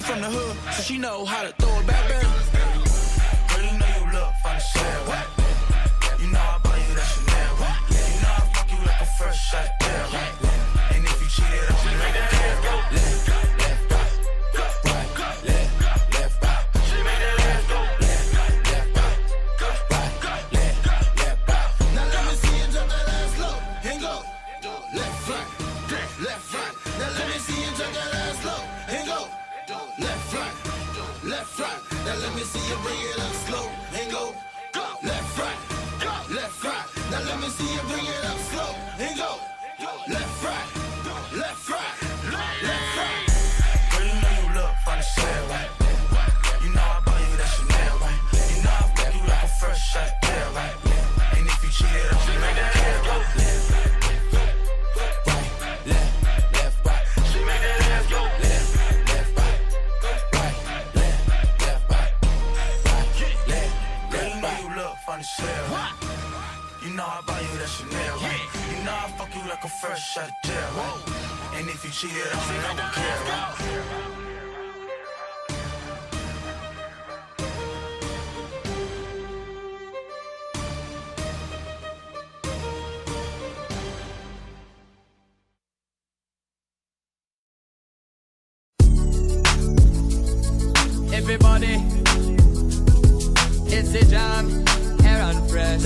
from the hood, so she know how to throw it back, baby. Girl, you know you look fine as hell, right? You know I buy you that Chanel, right? You know I fuck you like a fresh shot of Dell, right? And if you cheated, I'm gonna make it care, right? Left, left, right, right, left, left, right. She made that ass go left, left, right, right, left, left, right. Now let me see you drop that ass low and go left, right, left, right. Now let me see you drop that ass low and go left, right, left, right. Now let me see you bring it up slow and go left, right, left, right. Now let me see you bring it up slow and go left, right, left, right, left, right. Girl, you know you look fine as hell, right? You know I buy you that Chanel, right? You know I fuck you like a fresh shot of Dell, right? And if you cheated, I'm gonna make it care, right? Right, left, right. She make that ass go left, right, right, left, right, right, girl, you know you look fine as hell, right? You know I buy you that Chanel, right? You know I fuck you like a fresh shot of Dell, right? And if you cheated, I'm gonna make it care, right? Everybody, it's the jam, hair on fresh.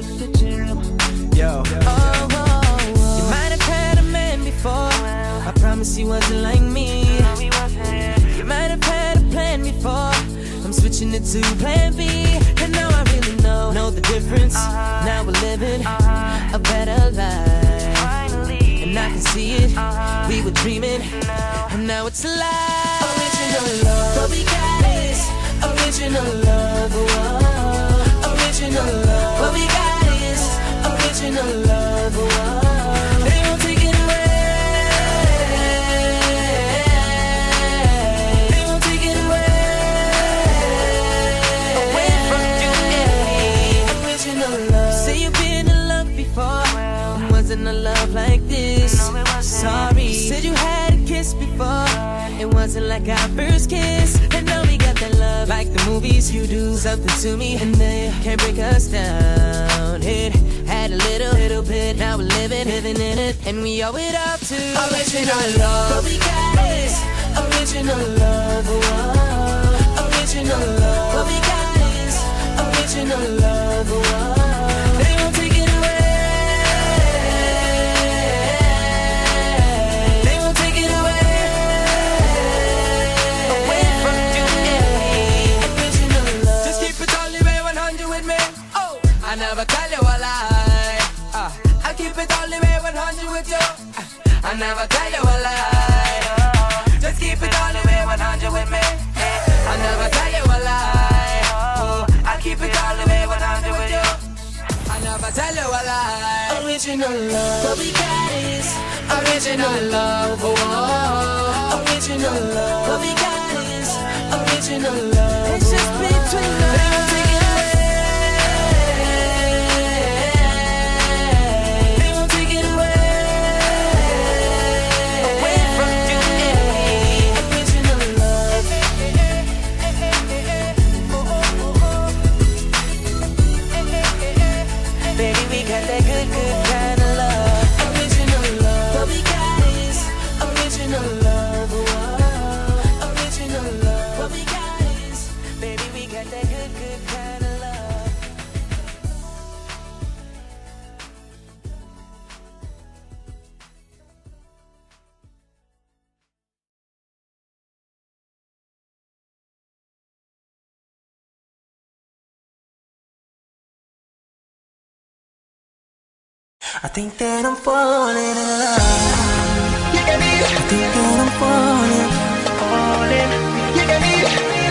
Yo. Oh, you might have had a man before. I promise he wasn't like me. You might have had a plan before. I'm switching it to plan B. And now I really know the difference. Now we're living a better life. And I can see it. We were dreaming, and now it's alive. Original love, what we got is original love. Whoa. Original love, what we got is original love. Whoa. They won't take it away. They won't take it away from you and me. Original love. Say you've been in love before. It wasn't a love like this. Sorry. You said you had a kiss before. It wasn't like our first kiss. And now we got that love like the movies. You do something to me and they can't break us down. It had a little bit. Now we're living in it. And we owe it all to original love. What we got is original love. Whoa. Original love. What we got is original love. Whoa. They won't take it away. I never tell you a lie. I keep it all the way 100 with you. I never tell you a lie. Just keep it all the way 100 with me. I never tell you a lie. I keep it all the way 100 with you. I never tell you a lie. Original love, what we got is original love. Oh, original love, what we got is original love. It's just between us. I think that I'm falling in love. I think that I'm falling. Look at me.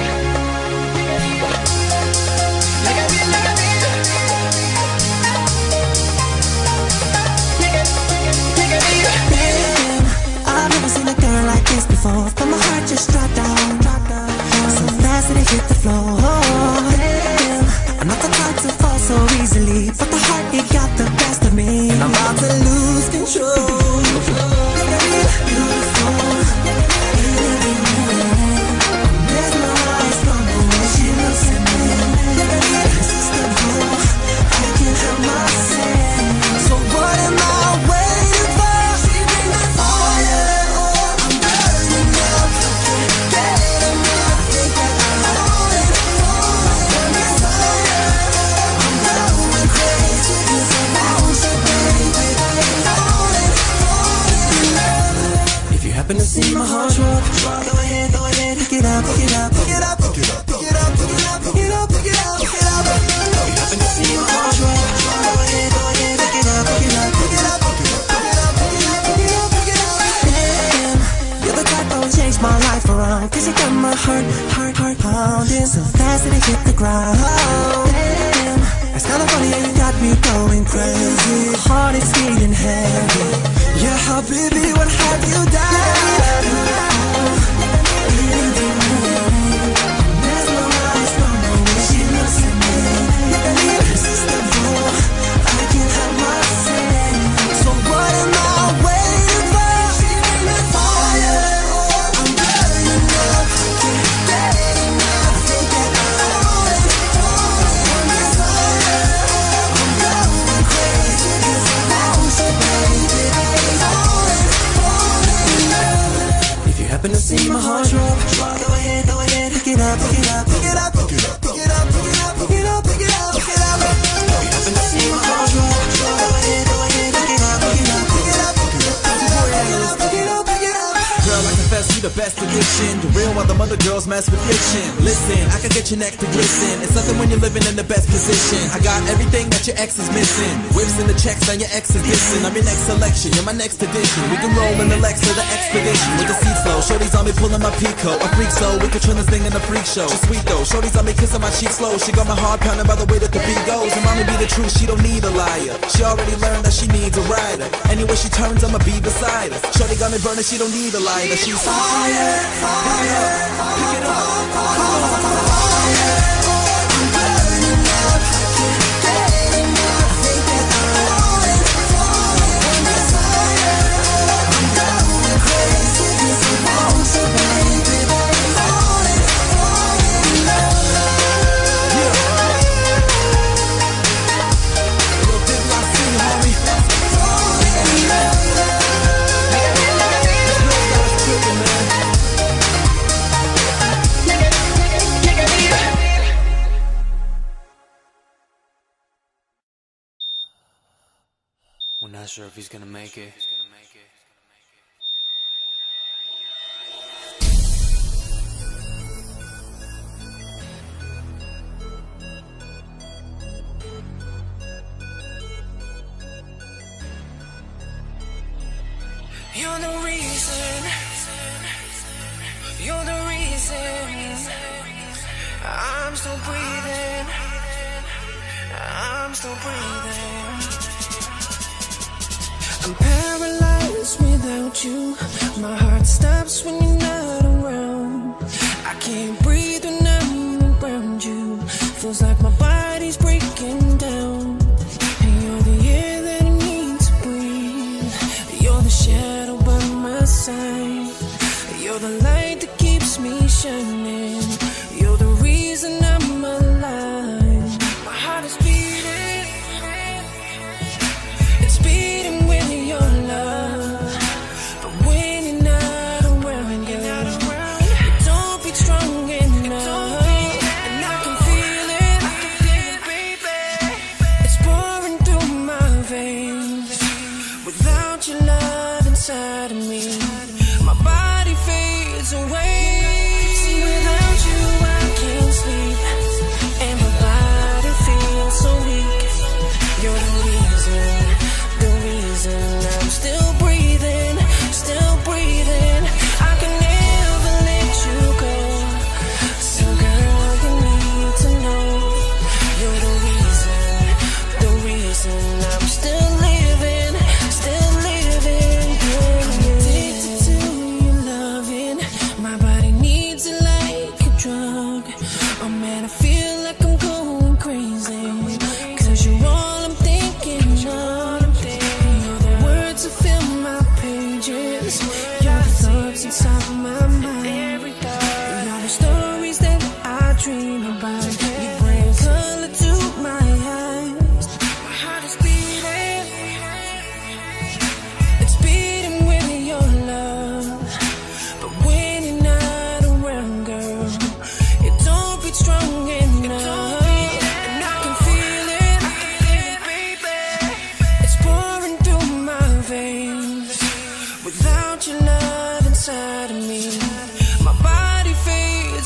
Damn, I've never seen a girl like this before. But my heart just dropped down. So fast that it hit the floor. Damn, I'm not the type to fall so easily, but the heart, it got the best of me. I'm about to lose control. Look at me, beautiful. up, pick it up, pick it up, pick it up, pick it up, pick it up, pick it up, pick it up, pick it up. You happen to see my heart drop. Go ahead, pick it up, pick it up, pick it up, pick it up, pick it up, pick it up, pick it up. Damn, you're the type that will change my life around. 'Cause you got my heart pounding so fast that it hit the ground. Damn, it's kinda funny how you got me going crazy. Heart is beating heavy. Yeah, habibi, what have you done? Happen to see my heart drop. Go ahead, pick it up, pick it up, pick it up, pick it up, pick it up, pick it up, pick it up, pick it up, pick it up. Happen to see my heart drop. Go ahead, pick it up, pick it up, pick it up, pick it up, pick it up, pick it up, pick it up. Girl, I confess you the best addiction. The real while the mother girls mess with fiction. Listen, I can get your neck to glisten. It's something when you're living in the best position. I got everything that your ex is missing. Whips in the checks, now your ex is dissing. I'm your next selection, you're my next addition. We can roll in the Lex to the expedition with the seat flow. Shorty's on me pulling my peacoat. A freak so we could turn this thing in a freak show. She's sweet though. Shorty's on me kissing my cheek slow. She got my heart pounding by the way that the beat goes. And mommy be the truth, she don't need a liar. She already learned that she needs a rider. Anyway she turns, I'ma be beside her. Shorty got me burning, she don't need a lighter. She's fire, fire, pick it up, fire. I'm burning up, getting enough, think that I'm falling, falling. Desire, I'm going crazy 'cause I want you, baby. Falling, falling in love. Yeah. Little dip like you, homie. Falling in love. We're not sure if he's gonna make it. You're the reason. You're the reason. I'm still breathing. I'm still breathing. I'm paralyzed without you. My heart stops when you're not around. I can't breathe when I'm around you. Feels like my body's breaking down. And you're the air that I need to breathe. You're the shadow by my side. You're the light that keeps me shining. You're the reason I'm alive. My heart is beating. It's beating with your love. But when you're not around, you don't be strong enough. And I can feel it, baby. It's pouring through my veins. Without your love inside of me, my body fades away. See, without you I can't sleep, and my body feels so weak. You're the reason I'm still breathing, still breathing. I can never let you go. So girl, you need to know. You're the reason I'm still living, still living. I'm addicted to your loving. My body needs it like a drug. Oh man, I feel like I'm going crazy. 'Cause you're all I'm thinking of. You're the words that fill my pages. You're the thoughts inside my mind. You're the stories that I dream about. You bring color to my eyes. My heart is beating. It's beating with your love. But when you're not around, girl, you don't be strong enough. And I can feel it, baby. It's pouring through my veins. Without your love inside of me, my body fades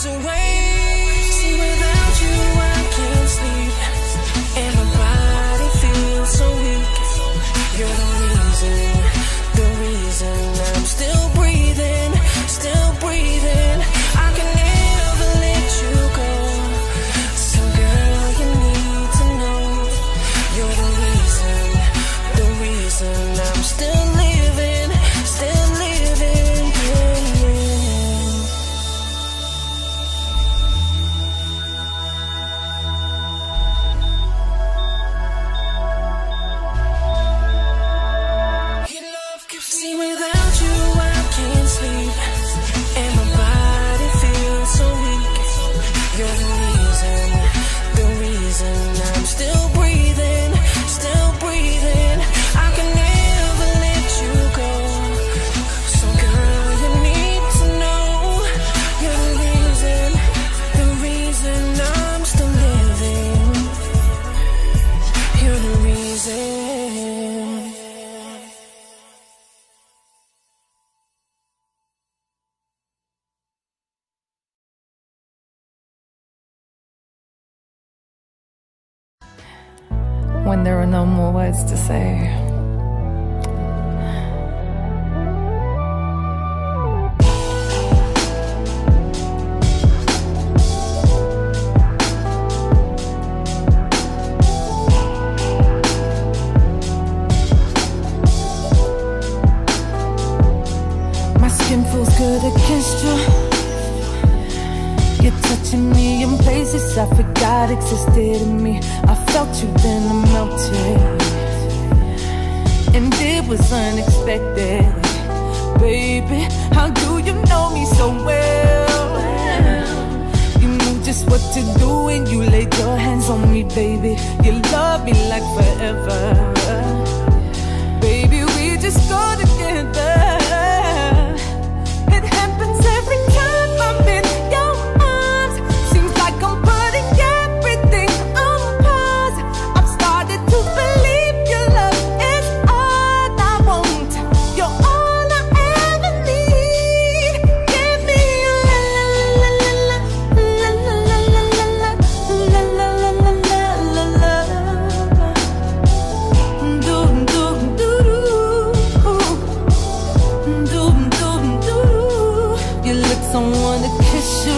when there are no more words to say. My skin feels good against you. You're touching me in places I forgot existed in me. I felt you, then I melted, and it was unexpected. Baby, how do you know me so well? You knew just what to do when you laid your hands on me, baby. You love me like forever. Baby, we just go together. It happens every time I'm in your arms. Seems like I'm putting everything on pause. I've started to believe your love is all I want. You're all I ever need. Give me a la la la la la la la la la la la. Do do do do do do. Your lips, I wanna kiss you.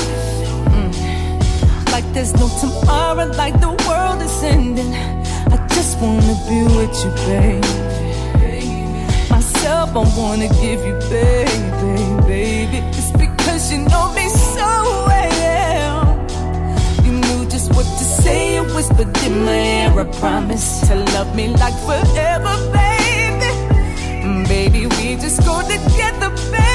Like there's no tomorrow, like the world is ending. I just wanna be with you, baby. Myself, I wanna give you, baby. It's because you know me so well. You knew just what to say and whispered in my ear. I promise to love me like forever, baby. Baby, we just go together, baby.